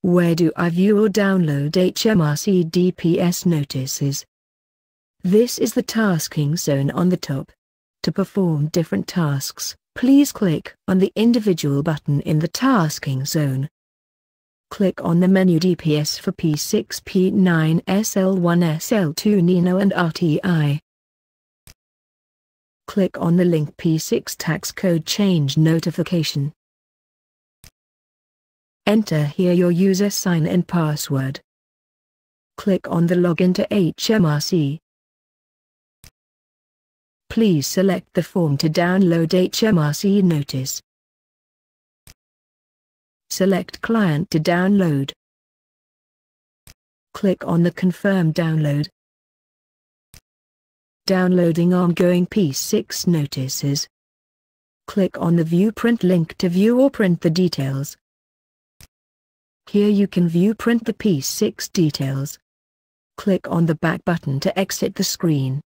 Where do I view or download HMRC DPS notices? This is the tasking zone on the top. To perform different tasks, please click on the individual button in the tasking zone. Click on the menu DPS for P6, P9, SL1, SL2, Nino and RTI. Click on the link P6 tax code change notification. Enter here your user sign-in password. Click on the login to HMRC. Please select the form to download HMRC notice. Select client to download. Click on the confirm download. Downloading ongoing P6 notices. Click on the view print link to view or print the details. Here you can view print the P6 details. Click on the back button to exit the screen.